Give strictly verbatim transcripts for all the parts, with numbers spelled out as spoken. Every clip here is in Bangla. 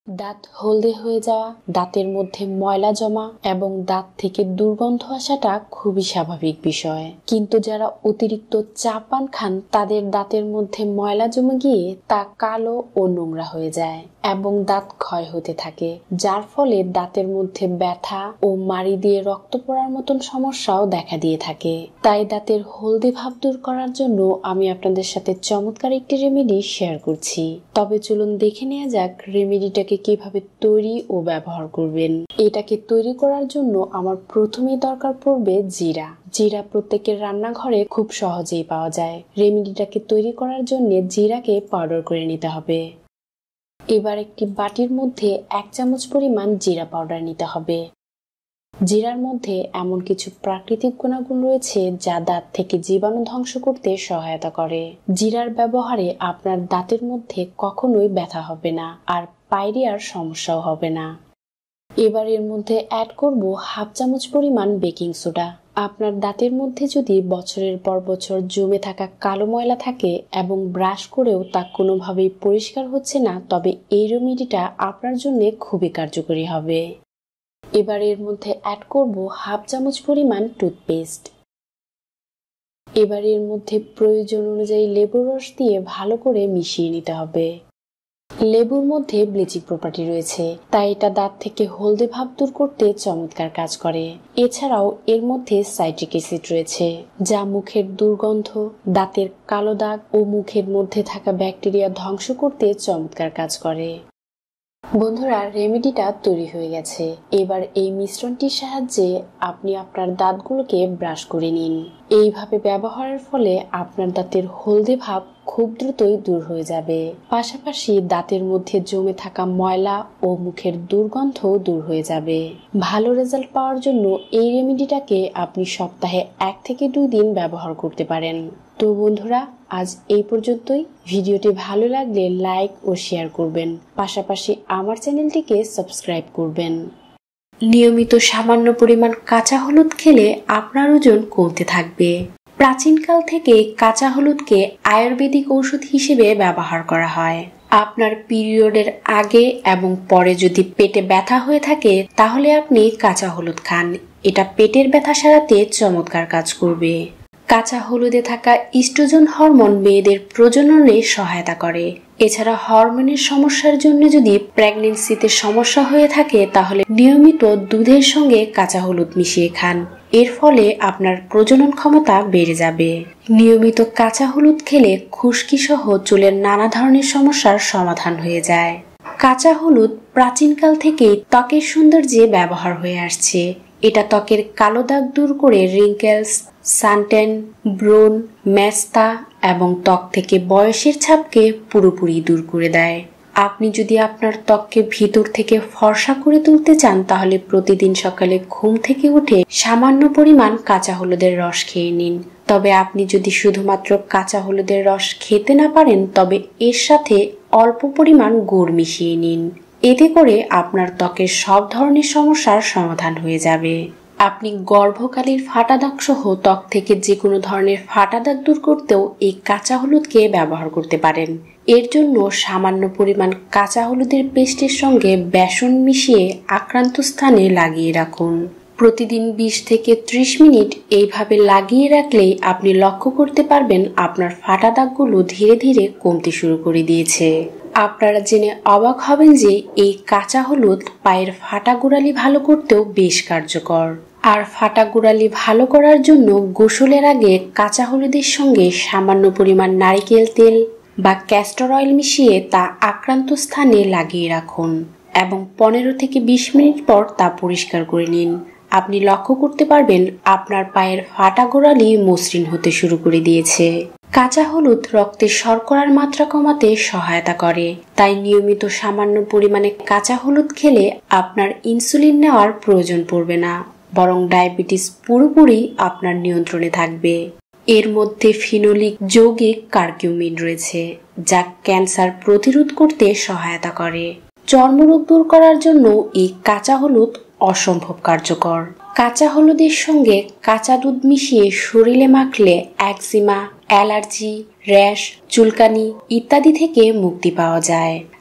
দাঁত হলদে হয়ে যাওয়া, দাঁতের মধ্যে ময়লা জমা এবং দাঁত থেকে দুর্গন্ধ আসাটা খুবই স্বাভাবিক বিষয়। কিন্তু যারা অতিরিক্ত চা পান খান তাদের দাঁতের মধ্যে ময়লা জমে গিয়ে তা কালো ও নোংরা হয়ে যায় এবং দাঁত ক্ষয় হতে থাকে, যার ফলে দাঁতের মধ্যে ব্যথা ও মাড়ি দিয়ে রক্ত পড়ার মতন সমস্যাও দেখা দিয়ে থাকে। তাই দাঁতের হলদে ভাব দূর করার জন্য আমি আপনাদের সাথে চমৎকার একটি রেমেডি শেয়ার করছি। তবে চলুন দেখে নেওয়া যাক রেমেডিটাকে কিভাবে তৈরি ও ব্যবহার করবেন। এটাকে তৈরি করার জন্য আমার প্রথমেই দরকার পড়বে জিরা। জিরা প্রত্যেকের রান্নাঘরে খুব সহজেই পাওয়া যায়। রেমেডিটাকে তৈরি করার জন্য জিরাকে পাউডার করে নিতে হবে। এবার একটি বাটির মধ্যে এক চামচ পরিমাণ জিরা পাউডার নিতে হবে। জিরার মধ্যে এমন কিছু প্রাকৃতিক গুণাগুণ রয়েছে যা দাঁত থেকে জীবাণু ধ্বংস করতে সহায়তা করে। জিরার ব্যবহারে আপনার দাঁতের মধ্যে কখনোই ব্যথা হবে না আর পায়রিয়ার সমস্যাও হবে না। এবার এর মধ্যে অ্যাড করব হাফ চামচ পরিমাণ বেকিং সোডা। আপনার দাঁতের মধ্যে যদি বছরের পর বছর জমে থাকা কালো ময়লা থাকে এবং ব্রাশ করেও তা কোনোভাবেই পরিষ্কার হচ্ছে না, তবে এই রেমেডিটা আপনার জন্য খুবই কার্যকরী হবে। এবার এর মধ্যে অ্যাড করব হাফ চামচ পরিমাণ টুথপেস্ট। এবার এর মধ্যে প্রয়োজন অনুযায়ী লেবুর রস দিয়ে ভালো করে মিশিয়ে নিতে হবে। লেবুর মধ্যে ব্লিচিং প্রপার্টি রয়েছে, তাই এটা দাঁত থেকে হলদে ভাব দূর করতে চমৎকার কাজ করে। এছাড়াও এর মধ্যে সাইট্রিক অ্যাসিড রয়েছে, যা মুখের দুর্গন্ধ, দাঁতের কালো দাগ ও মুখের মধ্যে থাকা ব্যাকটেরিয়া ধ্বংস করতে চমৎকার কাজ করে। বন্ধুরা, রেমেডিটা তৈরি হয়ে গেছে। এবার এই মিশ্রণটির সাহায্যে আপনি আপনার দাঁতগুলোকে ব্রাশ করে নিন। এইভাবে ব্যবহারের ফলে আপনার দাঁতের হলদে ভাব খুব দ্রুতই দূর হয়ে যাবে। পাশাপাশি দাঁতের মধ্যে জমে থাকা ময়লা ও মুখের দুর্গন্ধ দূর হয়ে যাবে। ভালো রেজাল্ট পাওয়ার জন্য এই রেমেডিটাকে আপনি সপ্তাহে এক থেকে দুই দিন ব্যবহার করতে পারেন। তো বন্ধুরা, আজ এই পর্যন্তই। ভিডিওটি ভালো লাগলে লাইক ও শেয়ার করবেন, পাশাপাশি আমার চ্যানেলটিকে সাবস্ক্রাইব করবেন। নিয়মিত সামান্য পরিমাণ কাঁচা হলুদ খেলে আপনার ওজন কমতে থাকবে। প্রাচীনকাল থেকে কাঁচা হলুদকে আয়ুর্বেদিক ঔষধ হিসেবে ব্যবহার করা হয়। আপনার পিরিয়ডের আগে এবং পরে যদি পেটে ব্যথা হয়ে থাকে তাহলে আপনি কাঁচা হলুদ খান। এটা পেটের ব্যথা সারাতে চমৎকার কাজ করবে। কাঁচা হলুদে থাকা ইস্ট্রোজেন হরমোন মেয়েদের প্রজননে সহায়তা করে। এছাড়া হরমোনের সমস্যার জন্য যদি প্রেগন্যান্সিতে সমস্যা হয়ে থাকে তাহলে নিয়মিত দুধের সঙ্গে কাঁচা হলুদ মিশিয়ে খান। এর ফলে আপনার প্রজনন ক্ষমতা বেড়ে যাবে। নিয়মিত কাঁচা হলুদ খেলে খুশকি সহ চুলের নানা ধরনের সমস্যার সমাধান হয়ে যায়। কাঁচা হলুদ প্রাচীনকাল থেকেই ত্বকের সৌন্দর্যে ব্যবহার হয়ে আসছে। এটা ত্বকের কালো দাগ দূর করে রিঙ্কেলস, সানটেন, ব্রণ, মেস্তা এবং ত্বক থেকে বয়সের ছাপকে পুরোপুরি দূর করে দেয়। আপনি যদি আপনার ত্বককে ভিতর থেকে ফর্সা করে তুলতে চান তাহলে প্রতিদিন সকালে ঘুম থেকে উঠে সামান্য পরিমাণ কাঁচা হলুদের রস খেয়ে নিন। তবে আপনি যদি শুধুমাত্র কাঁচা হলুদের রস খেতে না পারেন তবে এর সাথে অল্প পরিমাণ গুড় মিশিয়ে নিন। এতে করে আপনার ত্বকের সব ধরনের সমস্যার সমাধান হয়ে যাবে। আপনি গর্ভকালীর ফাটা দাগ সহ ত্বক থেকে যে কোনো ধরনের ফাটা দাগ দূর করতেও এই কাঁচা হলুদকে ব্যবহার করতে পারেন। এর জন্য সামান্য পরিমাণ কাঁচা হলুদের পেস্টের সঙ্গে বেসন মিশিয়ে আক্রান্ত স্থানে লাগিয়ে রাখুন। প্রতিদিন বিশ থেকে ত্রিশ মিনিট এইভাবে লাগিয়ে রাখলেই আপনি লক্ষ্য করতে পারবেন আপনার ফাটা দাগগুলো ধীরে ধীরে কমতে শুরু করে দিয়েছে। আপনারা জেনে অবাক হবেন যে এই কাঁচা হলুদ পায়ের ফাটা গোড়ালি ভালো করতেও বেশ কার্যকর। আর ফাটা গোড়ালি ভালো করার জন্য গোসলের আগে কাঁচা হলুদের সঙ্গে সামান্য পরিমাণ নারিকেল তেল বা ক্যাস্টর অয়েল মিশিয়ে তা আক্রান্ত স্থানে লাগিয়ে রাখুন এবং পনেরো থেকে বিশ মিনিট পর তা পরিষ্কার করে নিন। আপনি লক্ষ্য করতে পারবেন আপনার পায়ের ফাটা গোড়ালি মসৃণ হতে শুরু করে দিয়েছে। কাঁচা হলুদ রক্তে শর্করার মাত্রা কমাতে সহায়তা করে, তাই নিয়মিত সামান্য পরিমাণে কাঁচা হলুদ খেলে আপনার ইনসুলিন নেওয়ার প্রয়োজন পড়বে না, বরং ডায়াবেটিস পুরোপুরি আপনার নিয়ন্ত্রণে থাকবে। এর মধ্যে ফিনোলিক যৌগিক কার্কিউমিন রয়েছে, যা ক্যান্সার প্রতিরোধ করতে সহায়তা করে। চর্মরোগ দূর করার জন্য এই কাঁচা হলুদ অসম্ভব কার্যকর। কাঁচা হলুদের সঙ্গে কাঁচা দুধ মিশিয়ে শরীরে মাখলে একজিমা, অ্যালার্জি, র্যাশ, চুলকানি ইত্যাদি থেকে মুক্তি পাওয়া যায়।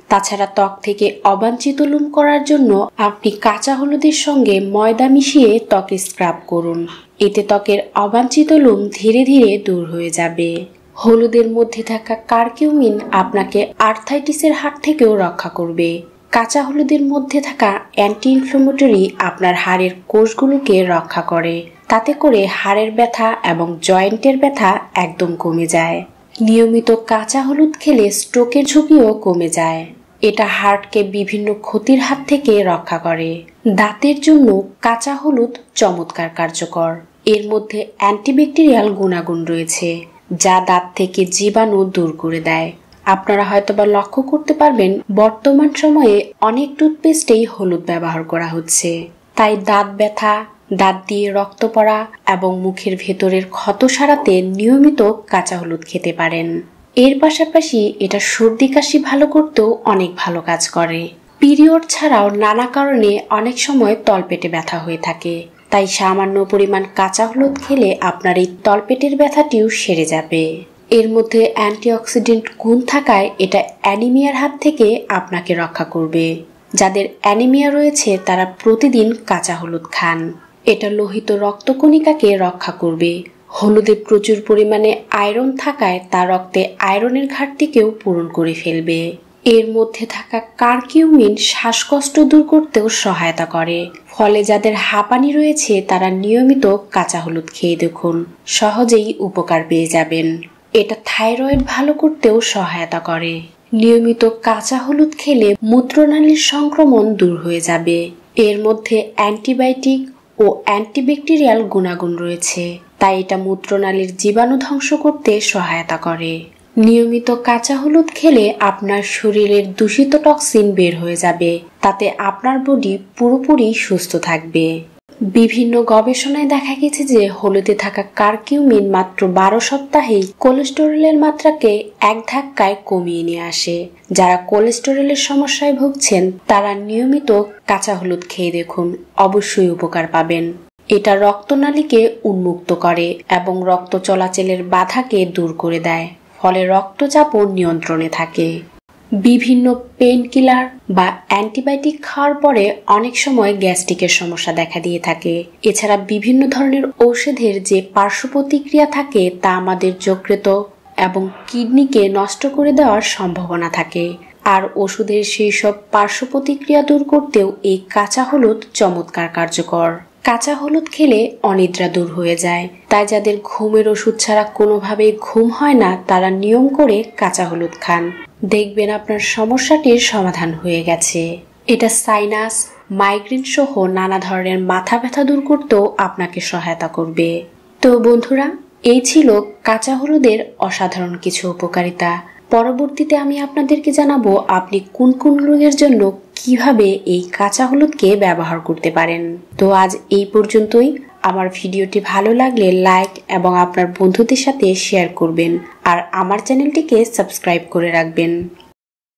তাছাড়া ত্বক থেকে অবাঞ্ছিত লোম করার জন্য আপনি কাঁচা হলুদের সঙ্গে ময়দা মিশিয়ে ত্বকে স্ক্রাব করুন। এতে ত্বকের অবাঞ্ছিত লোম ধীরে ধীরে দূর হয়ে যাবে। হলুদের মধ্যে থাকা কারকিউমিন আপনাকে আর্থ্রাইটিসের হাত থেকেও রক্ষা করবে। কাঁচা হলুদের মধ্যে থাকা অ্যান্টি ইনফ্ল্যামেটরি আপনার হাড়ের কোষগুলোকে রক্ষা করে। তাতে করে হাড়ের ব্যথা এবং জয়েন্টের ব্যথা একদম কমে যায়। নিয়মিত কাঁচা হলুদ খেলে স্ট্রোকের ঝুঁকিও কমে যায়। এটা হার্টকে বিভিন্ন ক্ষতির হাত থেকে রক্ষা করে। দাঁতের জন্য কাঁচা হলুদ চমৎকার কার্যকর। এর মধ্যে অ্যান্টিব্যাকটেরিয়াল গুণাগুণ রয়েছে, যা দাঁত থেকে জীবাণু দূর করে দেয়। আপনারা হয়তোবা লক্ষ্য করতে পারবেন, বর্তমান সময়ে অনেক টুথপেস্টেই হলুদ ব্যবহার করা হচ্ছে। তাই দাঁত ব্যথা, দাঁত দিয়ে রক্ত পড়া এবং মুখের ভেতরের ক্ষত সারাতে নিয়মিত কাঁচা হলুদ খেতে পারেন। এর পাশাপাশি এটা সর্দি কাশি ভালো করতেও অনেক ভালো কাজ করে। পিরিয়ড ছাড়াও নানা কারণে অনেক সময় তলপেটে ব্যথা হয়ে থাকে, তাই সামান্য পরিমাণ কাঁচা হলুদ খেলে আপনার এই তলপেটের ব্যথাটিও সেরে যাবে। এর মধ্যে অ্যান্টিঅক্সিডেন্ট গুণ থাকায় এটা অ্যানিমিয়ার হাত থেকে আপনাকে রক্ষা করবে। যাদের অ্যানিমিয়া রয়েছে তারা প্রতিদিন কাঁচা হলুদ খান। এটা লোহিত রক্তকণিকাকে রক্ষা করবে। হলুদে প্রচুর পরিমাণে আয়রন থাকায় তা রক্তে আয়রনের ঘাটতিকেও পূরণ করে ফেলবে। এর মধ্যে থাকা কারকিউমিন শ্বাসকষ্ট দূর করতেও সহায়তা করে। ফলে যাদের হাঁপানি রয়েছে তারা নিয়মিত কাঁচা হলুদ খেয়ে দেখুন, সহজেই উপকার পেয়ে যাবেন। এটা থাইরয়েড ভালো করতেও সহায়তা করে। নিয়মিত কাঁচা হলুদ খেলে মূত্রনালীর সংক্রমণ দূর হয়ে যাবে। এর মধ্যে অ্যান্টিবায়োটিক ও অ্যান্টিব্যাকটেরিয়াল গুণাগুণ রয়েছে, তাই এটা মূত্রনালীর জীবাণু ধ্বংস করতে সহায়তা করে। নিয়মিত কাঁচা হলুদ খেলে আপনার শরীরের দূষিত টক্সিন বের হয়ে যাবে, তাতে আপনার বডি পুরোপুরি সুস্থ থাকবে। বিভিন্ন গবেষণায় দেখা গেছে যে হলুদে থাকা কারকিউমিন মাত্র বারো সপ্তাহেই কোলেস্টেরলের মাত্রাকে এক ধাক্কায় কমিয়ে নিয়ে আসে। যারা কোলেস্টেরলের সমস্যায় ভুগছেন তারা নিয়মিত কাঁচা হলুদ খেয়ে দেখুন, অবশ্যই উপকার পাবেন। এটা রক্তনালীকে উন্মুক্ত করে এবং রক্ত চলাচলের বাধাকে দূর করে দেয়, ফলে রক্তচাপও নিয়ন্ত্রণে থাকে। বিভিন্ন পেন কিলার বা অ্যান্টিবায়োটিক খাওয়ার পরে অনেক সময় গ্যাস্ট্রিকের সমস্যা দেখা দিয়ে থাকে। এছাড়া বিভিন্ন ধরনের ঔষধের যে পার্শ্ব প্রতিক্রিয়া থাকে তা আমাদের যকৃত এবং কিডনিকে নষ্ট করে দেওয়ার সম্ভাবনা থাকে। আর ওষুধের সেই সব পার্শ্ব প্রতিক্রিয়া দূর করতেও এই কাঁচা হলুদ চমৎকার কার্যকর। কাঁচা হলুদ খেলে অনিদ্রা দূর হয়ে যায়, তাই যাদের ঘুমের ওষুধ ছাড়া কোনোভাবেই ঘুম হয় না তারা নিয়ম করে কাঁচা হলুদ খান, দেখবেন আপনার সমস্যাটির সমাধান হয়ে গেছে। এটা সাইনাস, মাইগ্রেন সহ নানা ধরনের মাথা ব্যথা দূর করতেও আপনাকে সহায়তা করবে। তো বন্ধুরা, এই ছিল কাঁচা হলুদের অসাধারণ কিছু উপকারিতা। পরবর্তীতে আমি আপনাদেরকে জানাবো আপনি কোন কোন রোগের জন্য কিভাবে এই কাঁচা হলুদকে ব্যবহার করতে পারেন। তো আজ এই পর্যন্তই। আমার ভিডিওটি ভালো লাগলে লাইক এবং আপনার বন্ধুদের সাথে শেয়ার করবেন আর আমার চ্যানেলটিকে সাবস্ক্রাইব করে রাখবেন।